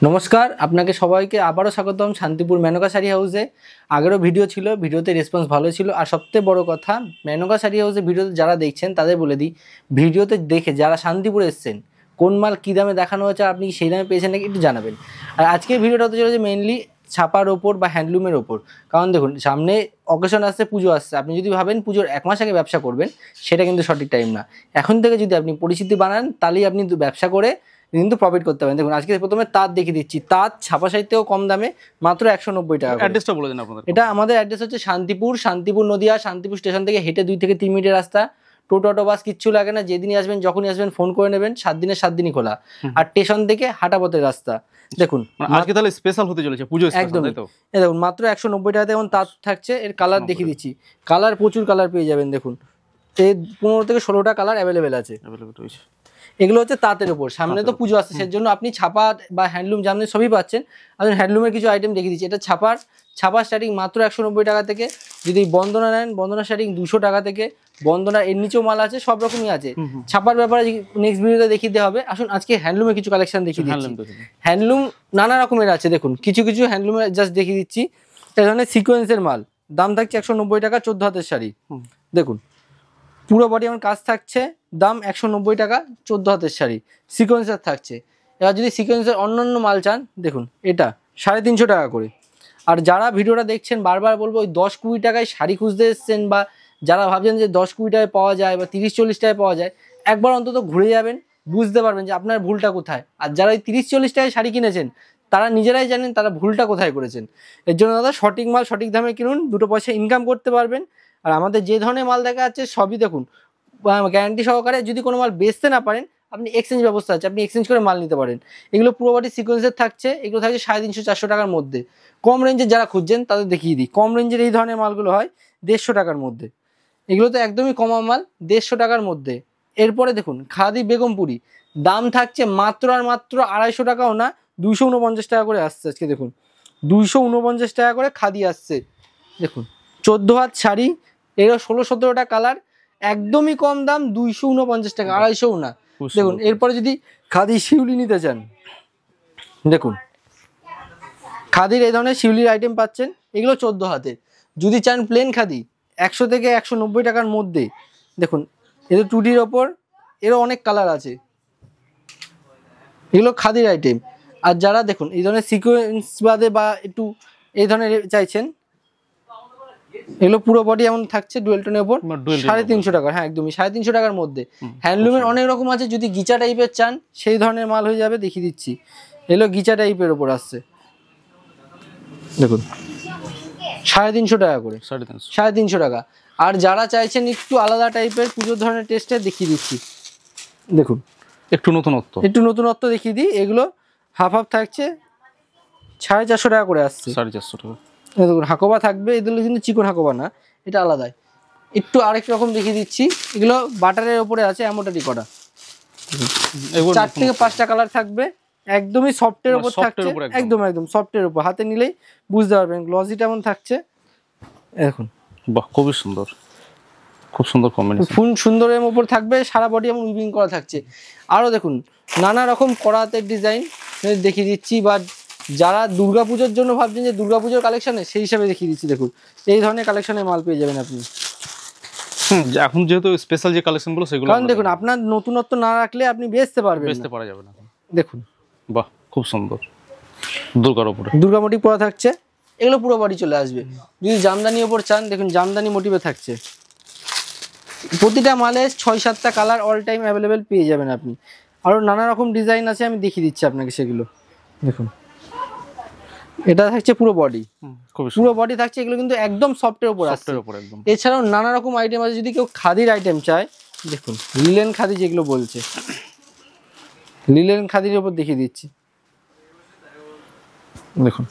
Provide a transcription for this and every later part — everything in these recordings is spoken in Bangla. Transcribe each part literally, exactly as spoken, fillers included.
নমস্কার, আপনাকে সবাইকে আবারও স্বাগতম শান্তিপুর মেনকা শাড়ি হাউসে। আগেরও ভিডিও ছিল, ভিডিওতে রেসপন্স ভালো ছিল। আর সবথেকে বড় কথা, মেনকা শাড়ি হাউসে ভিডিওতে যারা দেখছেন তাদের বলে দিই, ভিডিওতে দেখে যারা শান্তিপুরে এসছেন কোন মাল কী দামে দেখানো হচ্ছে, আপনি সেই দামে পেয়েছেন নাকি একটু জানাবেন। আর আজকের ভিডিওটা হতে চলেছে মেনলি ছাপার ওপর বা হ্যান্ডলুমের ওপর। কারণ দেখুন, সামনে অকেশন আসছে, পুজো আসছে। আপনি যদি ভাবেন পুজোর এক মাস আগে ব্যবসা করবেন, সেটা কিন্তু সঠিক টাইম না। এখন থেকে যদি আপনি পরিচিতি বানান, তাহলেই আপনি ব্যবসা করে কিন্তু প্রফিট করতে পারেন। দেখুন, আজকে প্রথমে তাঁত দেখিয়ে দিচ্ছি। তাঁত ছাপা সাহিত্যেও কম দামে, মাত্র একশো নব্বই টাকা। অ্যাড্রেসটা বলে দিন আপনাদের। এটা আমাদের অ্যাড্রেস হচ্ছে শান্তিপুর, শান্তিপুর নদিয়া। শান্তিপুর স্টেশন থেকে হেঁটে দুই থেকে তিন মিনিটের রাস্তা। টোটো অটো বাস কিচ্ছু লাগে না। যেদিনই আসবেন, যখনই আসবেন ফোন করে নেবেন। সাত দিনের সাত দিনই খোলা। আর স্টেশন থেকে হাঁটা পথের রাস্তা। দেখুন আজকে তাহলে স্পেশাল হতে চলেছে পুজো একদম। এই দেখুন, মাত্র একশো নব্বই টাকাতে এখন তাঁত থাকছে। এর কালার দেখিয়ে দিচ্ছি। কালার প্রচুর কালার পেয়ে যাবেন। দেখুন, এই পনেরো থেকে ষোলোটা কালার অ্যাভেলেবেল আছে। এগুলো হচ্ছে তাঁতের উপর। সামনে তো পুজো আসছে, সেই জন্য আপনি ছাপা বা হ্যান্ডলুম জামদানি সবই পাচ্ছেন। আপনি হ্যান্ডলুমের কিছু আইটেম দেখিয়ে দিচ্ছি। এটা ছাপার ছাপার স্টার্টিং মাত্র একশো নব্বই টাকা থেকে। যদি বন্দনা নেন, বন্দনা স্টার্টিং দুশো টাকা থেকে। বন্দনা এর নিচেও মাল আছে, সব রকমই আছে। ছাপার ব্যাপারে নেক্সট ভিডিওতে দেখিয়ে দেওয়া হবে। আসুন আজকে হ্যান্ডলুমের কিছু কালেকশন দেখিয়ে দিচ্ছি। হ্যান্ডলুম নানা রকমের আছে। দেখুন, কিছু কিছু হ্যান্ডলুমের জাস্ট দেখিয়ে দিচ্ছি। এই ধরনের সিকোয়েন্সের মাল, দাম থাকছে একশো নব্বই টাকা। চোদ্দ হাতের শাড়ি। দেখুন, পুরো বডি আমার কাজ থাকছে, দাম একশো নব্বই টাকা। চোদ্দ হাতের শাড়ি, সিকোয়েন্সার থাকছে। এবার যদি সিকোয়েন্সের অন্যান্য মাল চান, দেখুন এটা সাড়ে তিনশো টাকা করে। আর যারা ভিডিওটা দেখছেন, বারবার বলবো, ওই দশ কুড়ি টাকায় শাড়ি খুঁজতে এসছেন, বা যারা ভাবছেন যে দশ কুড়ি টাকায় পাওয়া যায় বা তিরিশ চল্লিশ টাকায় পাওয়া যায়, একবার অন্তত ঘুরে যাবেন, বুঝতে পারবেন যে আপনার ভুলটা কোথায়। আর যারা ওই তিরিশ চল্লিশ টাকায় শাড়ি কিনেছেন, তারা নিজেরাই জানেন তারা ভুলটা কোথায় করেছেন। এর জন্য দাদা, সঠিক মাল সঠিক দামে কিনুন, দুটো পয়সা ইনকাম করতে পারবেন। আর আমাদের যে ধরনের মাল দেখা যাচ্ছে সবই দেখুন গ্যারান্টি সহকারে। যদি কোনো মাল বেচতে না পারেন, আপনি এক্সচেঞ্জ ব্যবস্থা আছে, আপনি এক্সচেঞ্জ করে মাল নিতে পারেন। এগুলো পুরো বডি সিকোয়েন্সের থাকছে। এগুলো থাকছে সাড়ে তিনশো চারশো টাকার মধ্যে। কম রেঞ্জের যারা খুঁজছেন তাদের দেখিয়ে দিই। কম রেঞ্জের এই ধরনের মালগুলো হয় দেড়শো টাকার মধ্যে। এগুলো তো একদমই কমা মাল, দেড়শো টাকার মধ্যে। এরপরে দেখুন খাদি বেগমপুরি, দাম থাকছে মাত্র আর মাত্র আড়াইশো টাকাও না, দুইশো উনপঞ্চাশ টাকা করে আসছে আজকে। দেখুন, দুইশো উনপঞ্চাশ টাকা করে খাদি আসছে। দেখুন, চোদ্দ হাত শাড়ি, এরও ষোলো সতেরোটা কালার, একদমই কম দাম, দুইশো উনপঞ্চাশ টাকা, আড়াইশোও না। দেখুন, এরপরে যদি খাদি শিউলি নিতে চান, দেখুন খাদির এই ধরনের শিউলির আইটেম পাচ্ছেন। এগুলো চোদ্দ হাতের। যদি চান প্লেন খাদি, একশো থেকে একশো নব্বই টাকার মধ্যে। দেখুন, এদের টুটির ওপর, এরও অনেক কালার আছে। এগুলো খাদির আইটেম। আর যারা দেখুন এই ধরনের সিকোয়েন্স বাদে বা একটু এই ধরনের চাইছেন, এগুলো পুরো বডি এমন থাকছে ডুয়েল টোনের উপর, সাড়ে তিনশো টাকা। হ্যাঁ, একদমই সাড়ে তিনশো টাকার মধ্যে। হ্যান্ডলুমের অনেক রকম আছে। যদি গিচা টাইপের চান, সেই ধরনের মাল হয়ে যাবে। দেখিয়ে দিচ্ছি, এগুলো গিচা টাইপের ওপর আসছে। দেখুন, সাড়ে তিনশো টাকা করে, সাড়ে তিনশো সাড়ে তিনশো টাকা। আর যারা চাইছেন একটু আলাদা টাইপের পুজোর ধরনের টেস্টে, দেখিয়ে দিচ্ছি। দেখুন, একটু নতুনত্ব একটু নতুনত্ব দেখিয়ে দিই। এগুলো হাফ হাফ থাকছে, সাড়ে চারশো টাকা করে আসছে। সাড়ে চারশো টাকা। দেখুন, হাকোবা থাকবে। এগুলো কিন্তু চিকন হাকোবা না, এটা আলাদাই। একটু আরেক রকম দেখিয়ে দিচ্ছি। এগুলো বাটারের ওপরে আছে, এমনটাই করা। চার থেকে পাঁচটা কালার থাকবে। একদমই সফটের ওপর থাকছে, একদম একদম সফটের ওপর। হাতে নিলেই বুঝতে পারবেন গ্লসিটা এমন থাকছে। দেখুন, বাহ, খুবই সুন্দর, খুব সুন্দর কম্বিনেশন। ফুল সুন্দরের উপর থাকবে, সারা বডি এমন উইভিং করা থাকছে। আরও দেখুন নানা রকম করাতের ডিজাইন দেখিয়ে দিচ্ছি। বা যারা দুর্গাপুজোর জন্য ভাবছেন যে দুর্গাপুজোর কালেকশনে, সেই হিসাবে দেখিয়ে দিচ্ছি। দেখুন, এই ধরনের কালেকশনের মাল পেয়ে যাবেন আপনি। হুম, এখন যেহেতু স্পেশাল যে কালেকশনগুলো সেগুলো, কারণ দেখুন, আপনার নতুনত্ব না রাখলে আপনি বেচতে পারবেন, বেচতে পারা যাবে না। দেখুন, বাহ, খুব সুন্দর। দুর্গার উপরে দুর্গা মোটিভ পরা থাকছে। এগুলো পুরো বডি চলে আসবে। যদি জামদানি ওপর চান, দেখুন জামদানি মোটিভে থাকছে। প্রতিটা মালে ছয় সাতটা কালার অল টাইম অ্যাভেলেবেল পেয়ে যাবেন আপনি। আরও নানা রকম ডিজাইন আছে, আমি দেখিয়ে দিচ্ছি আপনাকে সেগুলো। দেখুন, এটা থাকছে পুরো বডি, পুরো বডি থাকছে। এগুলো কিন্তু একদম সফটের উপর আসছে। এছাড়াও নানা রকম আইটেম আছে। যদি কেউ খাদির আইটেম চায়, দেখুন লিলেন খাদি যেগুলো বলছে, লিলেন খাদির উপর দেখিয়ে দিচ্ছি। দেখুন,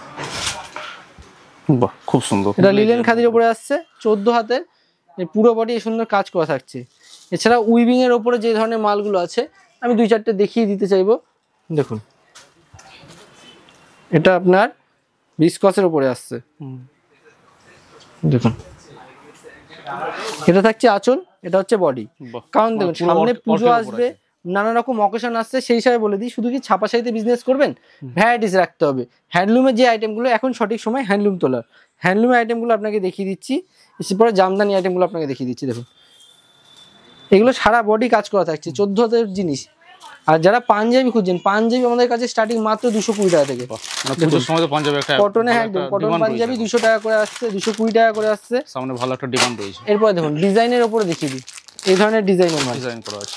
বাহ, খুব সুন্দর। এটা লিলেন খাদির উপরে আসছে, চোদ্দ হাতের। পুরো বডি সুন্দর কাজ করা থাকছে। এছাড়া উইভিং এর ওপরে যে ধরনের মালগুলো আছে, আমি দুই চারটে দেখিয়ে দিতে চাইবো। দেখুন, এটা আপনার ভিসকসের উপরে আসছে। দেখুন, এটা থাকছে আঁচল, এটা হচ্ছে বডি। কারণ দেখুন, সামনে পুজো আসবে, নানা রকম অকেশন আসছে সেই হিসাবে বলে দিই, শুধু কি ছাপা শাড়িতে বিজনেস করবেন, ভ্যারাইটিস রাখতে হবে। হ্যান্ডলুমের যে আইটেমগুলো এখন সঠিক সময় হ্যান্ডলুম তোলার, হ্যান্ডলুমের আইটেমগুলো আপনাকে দেখিয়ে দিচ্ছি, এরপরে জামদানি আইটেমগুলো আপনাকে দেখিয়ে দিচ্ছি। দেখুন এগুলো সারা বডি কাজ করা থাকছে, চোদ্দ হাজার জিনিস। আর যারা পাঞ্জাবি খুঁজছেন, পাঞ্জাবি আমাদের কাছে স্টার্টিং মাত্র দুশো কুড়ি টাকা থেকে। কটনে একদম কটন পাঞ্জাবি দুশো টাকা করে আসছে, দুশো কুড়ি টাকা করে আসছে, সামনে ভালো একটা ডিমান্ড রয়েছে। এরপরে দেখুন ডিজাইনের উপরে দেখিয়ে দিই, এই ধরনের ডিজাইনের মাল ডিজাইন করা আছে,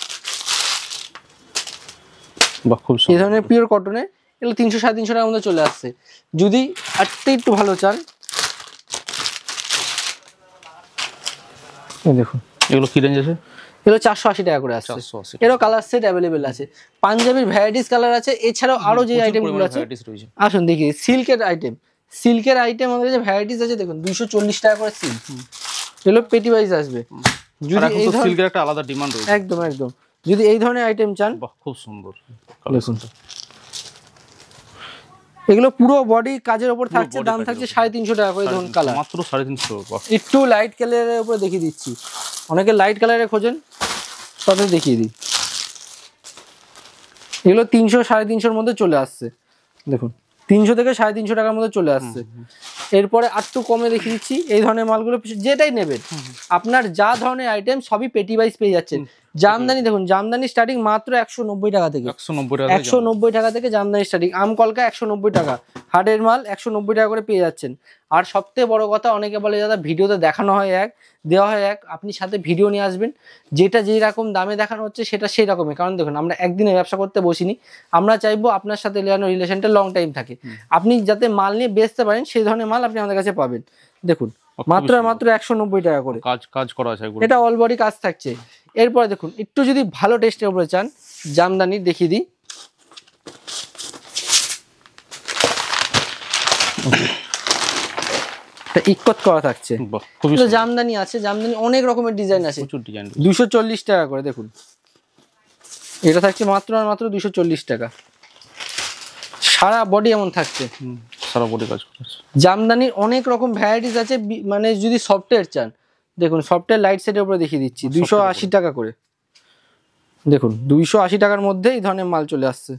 বাহ খুব এই ধরনের পিওর কটনে, এগুলো তিনশো সাড়ে তিনশো টাকার মধ্যে চলে আসছে। যদি আটটা একটু ভালো চান, দেখুন এগুলো কি রেঞ্জ আছে? এগুলো চারশো আশি টাকা করে আসছে, এরও কালার সেট অ্যাভেলেবেল আছে। পাঞ্জাবির ভ্যারাইটিস কালার আছে, এছাড়াও আরো যে আইটেমগুলো আছে আসুন দেখি। সিল্কের আইটেম, সিল্কের আইটেম আমাদের কাছে ভ্যারাইটিস আছে, দেখুন দুইশো চল্লিশ টাকা করে সিল্ক, এগুলো পেটি ওয়াইজ আসবে। যদি এই সিল্কের একটা আলাদা ডিমান্ড রয়েছে, একদম একদম। যদি এই ধরনের আইটেম চান, বাহ খুব সুন্দর, দেখুন এগুলো পুরো বডি কাজের উপর থাকছে, দাম থাকছে সাড়ে তিনশো টাকা করে। দেখুন কালার মাত্র সাড়ে তিনশো। একটু লাইট কালারের উপরে দেখিয়ে দিচ্ছি, অনেকে লাইট কালারে খোঁজেন, তাদের দেখিয়ে দিই। এগুলো তিনশো সাড়ে তিনশোর মধ্যে চলে আসছে, দেখুন তিনশো থেকে সাড়ে তিনশো টাকার মধ্যে চলে আসছে। এরপরে আরটু কমে দেখিয়ে দিচ্ছি, এই ধরনের মালগুলো যেটাই নেবেন আপনার যা ধরনের আইটেম সবই পেটি ওয়াইজ পেয়ে যাচ্ছেন। জামদানি দেখুন, জামদানি স্টার্টিং মাত্র একশো নব্বই টাকা থেকে, একশো নব্বই টাকা থেকে জামদানি স্টার্টিং। আমকলকা একশো নব্বই টাকা, হাটের মাল একশো নব্বই টাকা করে পেয়ে যাচ্ছেন। আর সবথেকে বড় কথা, অনেকে বলে দাদা ভিডিওতে দেখানো হয় এক, দেওয়া হয় এক, আপনি সাথে ভিডিও নিয়ে আসবেন, যেটা যেই রকম দামে দেখানো হচ্ছে সেটা সেই রকমই। কারণ দেখুন আমরা একদিনে ব্যবসা করতে বসিনি, আমরা চাইবো আপনার সাথে যেন রিলেশনটা লং টাইম থাকে, আপনি যাতে মাল নিয়ে বেচতে পারেন সেই ধরনের মাল আপনি আমাদের কাছে পাবেন। দেখুন মাত্র মাত্র একশো নব্বই টাকা করে কাজ কাজ করা আছে, এটা অল বডি কাজ থাকছে। এরপরে দেখুন একটু যদি ভালো টেস্টের উপরে চান, জামদানি দেখিয়ে দিই। ইকত করা থাকছে, জামদানি আছে, জামদানি অনেক রকমের ডিজাইন আছে, দুশো চল্লিশ টাকা করে। দেখুন এটা থাকছে মাত্র আর মাত্র দুশো চল্লিশ টাকা, সারা বডি এমন থাকছে, সারা বডি কাজ করছে। জামদানির অনেক রকম ভ্যারাইটিস আছে, মানে যদি সফটওয়্যার চান, দেখুন সফটওয়্যার লাইট সেটের উপরে দেখিয়ে দিচ্ছি, দুইশো আশি টাকা করে। দেখুন দুইশো আশি টাকার মধ্যে এই ধরনের মাল চলে আসছে,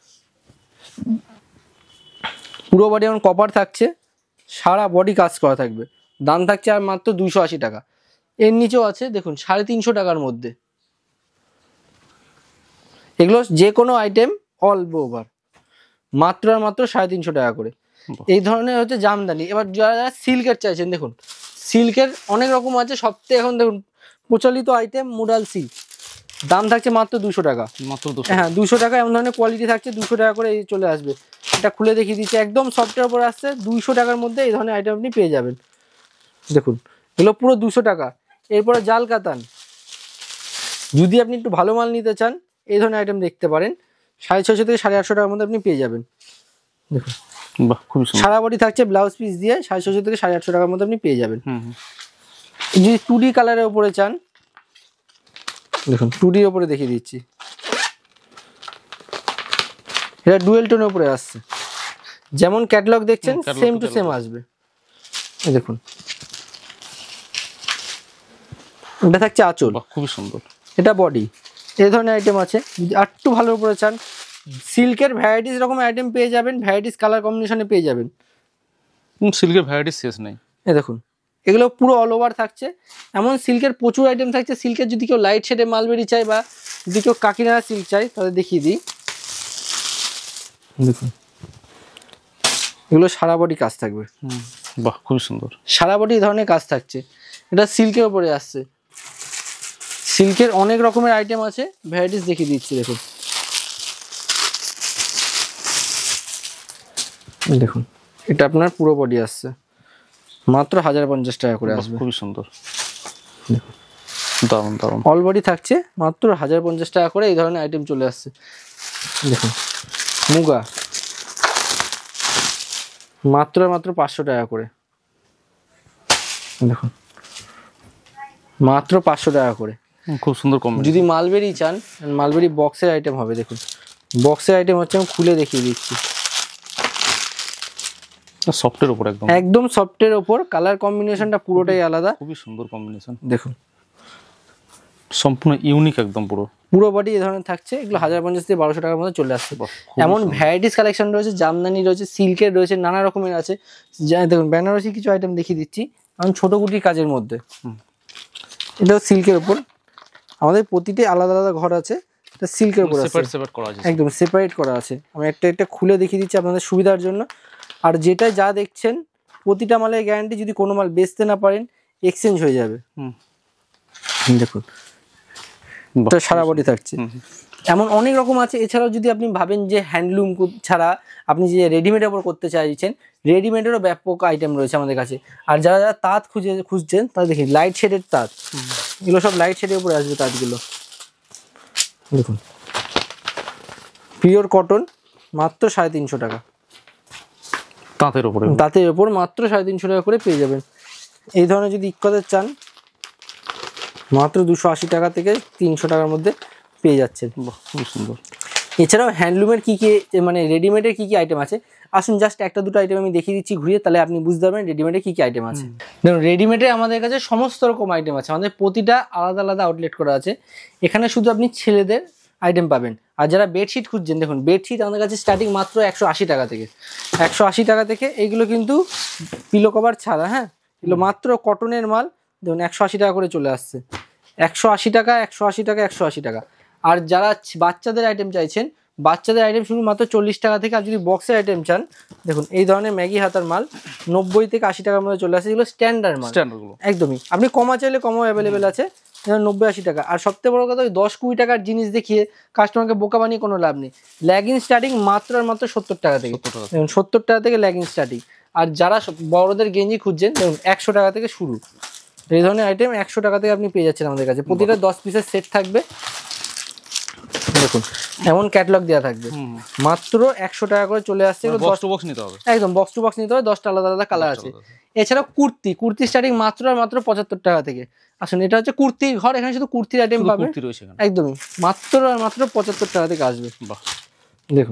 পুরো বডি এমন কপার থাকছে, সারা বডি কাজ করা থাকবে, দাম থাকছে আর মাত্র দুইশো আশি টাকা। এর নিচেও আছে দেখুন সাড়ে তিনশো টাকার মধ্যে, এগুলো যে কোনো আইটেম অল ওভার মাত্র আর মাত্র সাড়ে তিনশো টাকা করে। এই ধরনের হচ্ছে জামদানি। এবার যারা সিল্কের চাইছেন, দেখুন সিল্কের অনেক রকম আছে, সবথেকে এখন দেখুন প্রচলিত আইটেম মুডাল সিল্ক, দাম থাকছে মাত্র দুশো টাকা, মাত্র হ্যাঁ দুশো টাকা। এমন ধরনের কোয়ালিটি থাকছে, দুশো টাকা করে এই চলে আসবে। এটা খুলে দেখিয়ে দিচ্ছি, একদম সফটের উপর আসছে, দুইশো টাকার মধ্যে এই ধরনের আইটেম আপনি পেয়ে যাবেন। দেখুন এগুলো পুরো দুশো টাকা। এরপরে জাল কাতান, যদি আপনি একটু ভালো মাল নিতে চান এই ধরনের আইটেম দেখতে পারেন, সাড়ে ছয়শো থেকে সাড়ে আটশো টাকার মধ্যে আপনি পেয়ে যাবেন। দেখুন বাহ খুব সুন্দর, সারা বডি থাকছে, ব্লাউজ পিস দিয়ে সাড়ে ছয়শো থেকে সাড়ে আটশো টাকার মধ্যে আপনি পেয়ে যাবেন। যদি টু ডি কালারের উপরে চান, দেখুন টু ডির উপরে দেখিয়ে দিচ্ছি, এটা ডুয়েল টোনের উপরে আসছে, যেমন ক্যাটালগ দেখছেন সেম টু সেম আসবে। এই দেখুন এটা থাকছে আঁচল, খুব সুন্দর, এটা বডি। এই ধরনের আইটেম আছে, যদি আর একটু ভালোর উপরে চান, সিল্কের ভ্যারাইটিস রকমের আইটেম পেয়ে যাবেন, ভ্যারাইটিস কালার কম্বিনেশনে পেয়ে যাবেন। সিল্কের ভ্যারাইটিস শেষ নেই। এই দেখুন এগুলো পুরো অল ওভার থাকছে, এমন সিল্কের প্রচুর আইটেম থাকছে। সিল্কের যদি কেউ লাইট শেডে মালবেরি চাই বা যদি কেউ কাকিনাড়া সিল্ক চাই, তাহলে দেখিয়ে দিই। দেখুন এগুলো সারা বডি কাজ থাকবে, বাহ খুব সুন্দর, সারা বডি এই ধরনের কাজ থাকছে। এটা সিল্কের উপরে আসছে, সিল্কের অনেক রকমের আইটেম আছে, ভ্যারাইটিস দেখিয়ে দিচ্ছি। দেখুন দেখুন এটা আপনার পুরো বডি আসছে, মাত্র হাজার পঞ্চাশ টাকা করে আসবে, খুবই সুন্দর। দেখুন দারুণ দারুণ, অল বডি থাকছে মাত্র হাজার পঞ্চাশ টাকা করে, এই ধরনের আইটেম চলে আসছে। দেখুন মুগা মাত্র মাত্র পাঁচশো টাকা করে, দেখুন মাত্র পাঁচশো টাকা করে, খুব সুন্দর কম। যদি মালবেরি চান, মালবেরি বক্সের আইটেম হবে। দেখুন বক্সের আইটেম হচ্ছে, আমি খুলে দেখিয়ে দিচ্ছি, সফটের উপর একদম একদম সফটের উপর, কালার কম্বিনেশনটা পুরোটাই আলাদা, খুবই সুন্দর কম্বিনেশন। দেখুন সম্পূর্ণ ইউনিক একদম পুরো পুরো বডি এই ধরনের থাকছে। এগুলো হাজার পঞ্চাশ থেকে বারোশো টাকার মধ্যে চলে আসছে। এমন ভ্যারাইটিস কালেকশন রয়েছে, জামদানি রয়েছে, সিল্কের রয়েছে, নানা রকমের আছে। যা- দেখুন বেনারসি কিছু আইটেম দেখিয়ে দিচ্ছি, কারণ ছোট কুটির কাজের মধ্যে। এটাও সিল্কের উপর, আমাদের প্রতিটি আলাদা আলাদা ঘর আছে, এটা সিল্কের উপর আছে, সেপারেট সেপারেট করা আছে একদম সেপারেট করা আছে। আমি একটা একটা খুলে দেখিয়ে দিচ্ছি আপনাদের সুবিধার জন্য। আর যেটা যা দেখছেন প্রতিটা মালের গ্যারান্টি, যদি কোনো মাল বেচতে না পারেন এক্সচেঞ্জ হয়ে যাবে। হুম দেখুন এটা সারা বডি থাকছে। এমন অনেক রকম আছে। এছাড়াও যদি আপনি ভাবেন যে হ্যান্ডলুম ছাড়া আপনি যে রেডিমেডের উপর করতে চাইছেন, রেডিমেডেরও ব্যাপক আইটেম রয়েছে আমাদের কাছে। আর যারা যারা তাঁত খুঁজে খুঁজছেন তারা দেখি লাইট শেডের তাঁত, এগুলো সব লাইট শেডের উপরে আসবে তাঁতগুলো। দেখুন পিওর কটন, মাত্র সাড়ে তিনশো টাকা। তাঁতের উপরে তাঁতের ওপর মাত্র সাড়ে তিনশো টাকা করে পেয়ে যাবেন। এই ধরনের যদি ইক্কতের চান মাত্র দুশো আশি টাকা থেকে তিনশো টাকার মধ্যে পেয়ে যাচ্ছেন। বাহ খুব সুন্দর। এছাড়াও হ্যান্ডলুমের কী কী মানে রেডিমেডের কী কী আইটেম আছে, আসুন জাস্ট একটা দুটো আইটেম আমি দেখিয়ে দিচ্ছি ঘুরিয়ে, তাহলে আপনি বুঝতে পারবেন রেডিমেডে কী কী আইটেম আছে। দেখুন রেডিমেডে আমাদের কাছে সমস্ত রকম আইটেম আছে, আমাদের প্রতিটা আলাদা আলাদা আউটলেট করা আছে। এখানে শুধু আপনি ছেলেদের আইটেম পাবেন। আর যারা বেডশিট খুঁজছেন, দেখুন বেডশিট আমাদের কাছে স্টার্টিং মাত্র একশো আশি টাকা থেকে, একশো আশি টাকা থেকে। এইগুলো কিন্তু পিলো কভার ছাড়া, হ্যাঁ এগুলো মাত্র কটনের মাল। দেখুন একশো আশি টাকা করে চলে আসছে, একশো আশি টাকা, একশো আশি টাকা, একশো আশি টাকা। আর যারা বাচ্চাদের আইটেম চাইছেন, বাচ্চাদের আইটেম শুধু মাত্র চল্লিশ টাকা থেকে। আর যদি বক্সের আইটেম চান, দেখুন এই ধরনের ম্যাগি হাতার মাল নব্বই থেকে আশি টাকার মধ্যে চলে আসে। এগুলো স্ট্যান্ডার্ড মাল, স্ট্যান্ডার্ডগুলো একদমই। আপনি কমা চাইলে কমও অ্যাভেলেবেল আছে, নব্বই আশি টাকা। আর সবথেকে বড় কথা, ওই দশ কুড়ি টাকার জিনিস দেখিয়ে কাস্টমারকে বোকা বানিয়ে কোনো লাভ নেই। ল্যাগিং স্টার্টিং মাত্র আর মাত্র সত্তর টাকা থেকে, দেখুন সত্তর টাকা থেকে ল্যাগিং স্টার্টিং। আর যারা বড়দের গেঞ্জি খুঁজছেন, দেখুন একশো টাকা থেকে শুরু। এই ধরনের আইটেম একশো টাকা থেকে আপনি পেয়ে যাচ্ছেন আমাদের কাছে। প্রতিটা দশ পিসের সেট থাকবে, দেখুন এমন ক্যাটালগ দেওয়া থাকবে, মাত্র একশো টাকা করে চলে আসছে। বক্স টু বক্স নিতে হবে, একদম বক্স টু বক্স নিতে হবে, দশটা আলাদা আলাদা কালার আছে। এছাড়া কুর্তি, কুর্তি স্টার্টিং মাত্র আর মাত্র পঁচাত্তর টাকা থেকে। আসুন এটা হচ্ছে কুর্তির ঘর, এখানে শুধু কুর্তির আইটেম পাবেন, একদমই মাত্র আর মাত্র পঁচাত্তর টাকা থেকে আসবে। দেখুন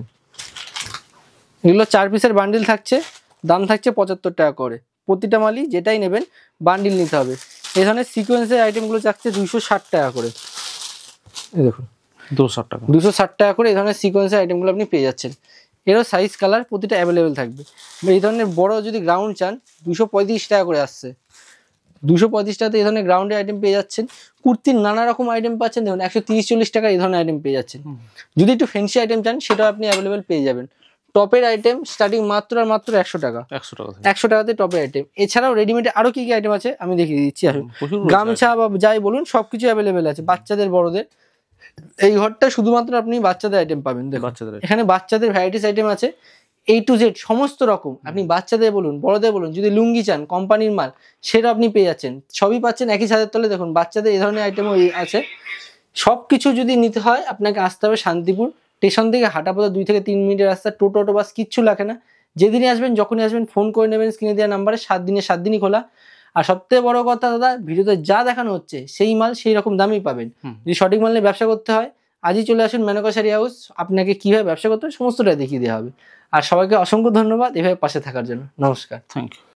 এগুলো চার পিসের বান্ডিল থাকছে, দাম থাকছে পঁচাত্তর টাকা করে। প্রতিটা মালই যেটাই নেবেন বান্ডিল নিতে হবে। এই ধরনের সিকোয়েন্সের আইটেমগুলো থাকছে দুইশো ষাট টাকা করে। এই দেখুন দুশো ষাট টাকা, দুশো ষাট টাকা করে এই ধরনের সিকোয়েন্সের আইটেমগুলো আপনি পেয়ে যাচ্ছেন। এরও সাইজ কালার প্রতিটা অ্যাভেলেবেল থাকবে। এই ধরনের বড় যদি গ্রাউন্ড চান, দুশো পঁয়ত্রিশ টাকা করে আসছে। দুশো পঁয়ত্রিশ টাকাতে এই ধরনের গ্রাউন্ডের আইটেম পেয়ে যাচ্ছেন। কুর্তির নানা রকম আইটেম পাচ্ছেন, দেখুন একশো তিরিশ চল্লিশ টাকা এই ধরনের আইটেম পেয়ে যাচ্ছেন। যদি একটু ফ্যান্সি আইটেম চান, সেটাও আপনি অ্যাভেলেবেল পেয়ে যাবেন। টপের আইটেম স্টার্টিং মাত্র আর মাত্র একশো টাকা, একশো টাকা একশো টাকাতে টপের আইটেম। এছাড়াও রেডিমেডে আরো কি কি আইটেম আছে আমি দেখিয়ে দিচ্ছি। আসুন গামছা বা যাই বলুন সবকিছু অ্যাভেলেবেল আছে, বাচ্চাদের বড়দের। এই ঘরটা শুধুমাত্র আপনি বাচ্চাদের আইটেম পাবেন। বাচ্চাদের এখানে বাচ্চাদের ভ্যারাইটিস আইটেম আছে, এই টু জেড সমস্ত রকম। আপনি বাচ্চাদের বলুন বড়দের বলুন, যদি লুঙ্গি চান কোম্পানির মাল, সেটা আপনি পেয়ে যাচ্ছেন। সবই পাচ্ছেন একই ছাদের তলে। দেখুন বাচ্চাদের এই ধরনের আইটেমও আছে। সব কিছু যদি নিতে হয় আপনাকে আসতে হবে শান্তিপুর স্টেশন থেকে, হাঁটা পথে দুই থেকে তিন মিনিটের রাস্তা। টোটো টো বাস কিচ্ছু লাগে না। যেদিনই আসবেন যখনই আসবেন ফোন করে নেবেন স্ক্রিনে দেওয়া নাম্বারে, সাত দিনে সাত দিনই খোলা। আর সবথেকে বড় কথা দাদা, ভিডিওতে যা দেখানো হচ্ছে সেই মাল সেই রকম দামই পাবেন। যদি সঠিক মাল নিয়ে ব্যবসা করতে হয়, আজই চলে আসুন মেনকা শাড়ি হাউস। আপনাকে কিভাবে ব্যবসা করতে হবে সমস্তটাই দেখিয়ে দেওয়া হবে। আর সবাইকে অসংখ্য ধন্যবাদ এভাবে পাশে থাকার জন্য। নমস্কার, থ্যাংক ইউ।